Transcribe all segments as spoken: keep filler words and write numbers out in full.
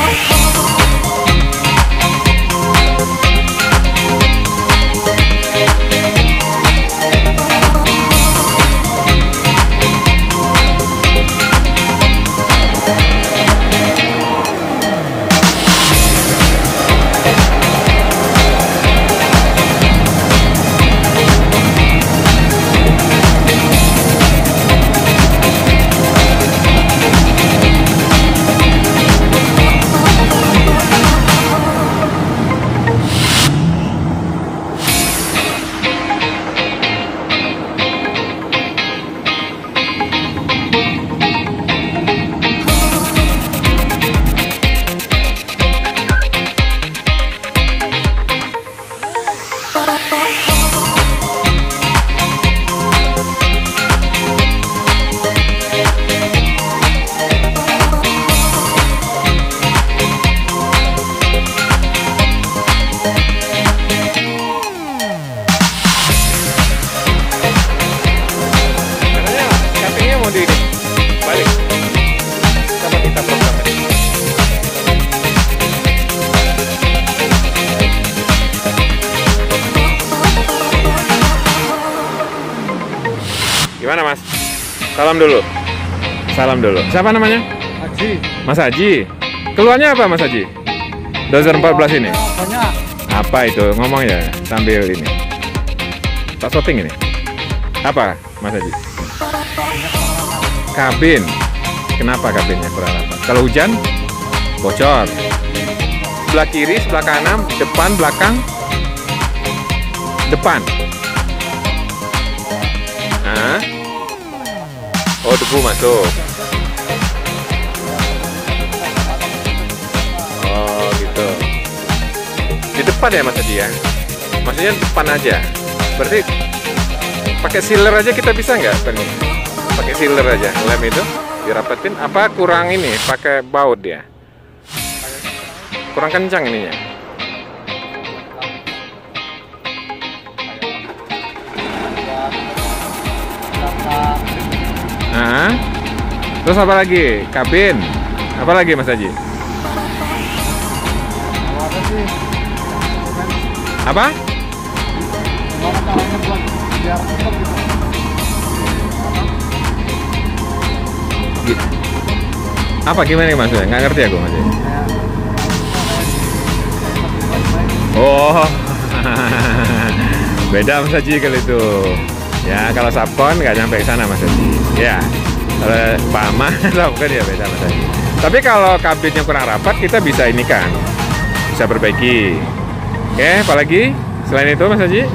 Gimana Mas? Salam dulu. Salam dulu. Siapa namanya? Haji. Mas Haji. Keluarnya apa Mas Haji? dua ribu empat belas ini? Banyak. Apa itu? Ngomong ya sambil ini. Pak Soting ini. Apa Mas Haji? Kabin. Kenapa kabinnya kurang rapat? Kalau hujan bocor. Sebelah kiri, sebelah kanan, depan, belakang. Depan. Nah. Oh, debu masuk. Oh, gitu. Di depan ya Mas Haji ya? Maksudnya depan aja. Berarti pakai sealer aja kita bisa nggak? Pakai sealer aja, lem itu dirapetin. Apa kurang ini? Pakai baut ya? Kurang kencang ininya. Nah, terus apa lagi? Kabin. Apa lagi Mas Haji? Apa? Apa gimana maksudnya? Nggak ngerti aku Mas Haji. Oh, beda Mas Haji kalau itu. Ya, kalau Sapcon nggak nyampe ke sana Mas Haji. Ya, kalau Pama Sapcon ya beda Mas Haji. Tapi kalau kabinnya kurang rapat, kita bisa ini kan, bisa perbaiki. Oke, apalagi selain itu Mas Haji?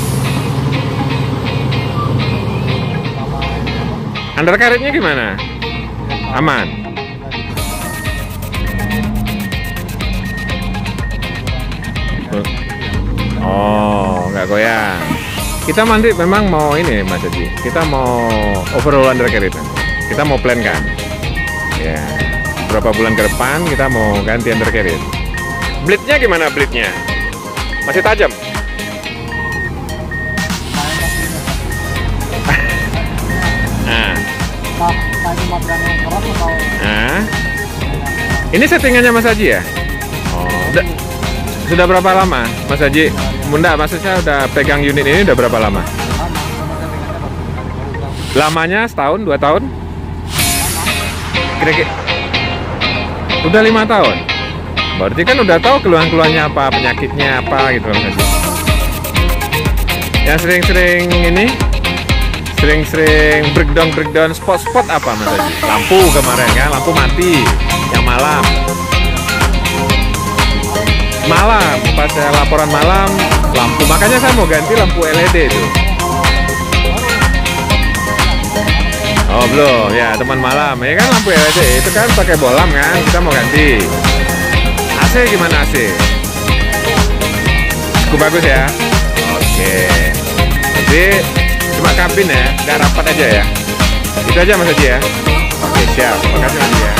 Undercarriage-nya gimana? Aman? Oh, nggak goyang. Kita nanti memang mau ini Mas Haji, kita mau overhaul undercarriage. Kita mau plan kan, ya berapa bulan ke depan kita mau ganti undercarriage. Blade-nya gimana blade-nya? Masih tajam? Nah. Nah. Ini settingannya Mas Haji ya? Oh, udah, sudah berapa lama Mas Haji? Bunda, maksudnya udah pegang unit ini udah berapa lama? Lamanya setahun, dua tahun? Kira-kira udah lima tahun. Berarti kan udah tahu keluhan-keluhannya apa, penyakitnya apa gitu Mas Haji. Yang sering-sering ini, sering-sering breakdown breakdown spot-spot apa Mas Haji? Lampu kemarin kan, lampu mati yang malam. Malam, pas saya laporan malam, lampu, makanya saya mau ganti lampu L E D itu. Oh belum, ya teman malam, ya kan lampu L E D itu kan pakai bolam kan, kita mau ganti. A C gimana A C? Cukup bagus ya? Oke. Jadi cuma kabin ya, nggak rapat aja ya. Itu aja Mas Haji ya. Oke siap, makasih Mas Haji ya.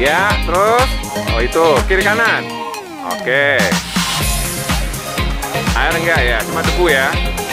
Ya, terus. Oh itu, kiri kanan. Oke. Air enggak ya, cuma debu ya.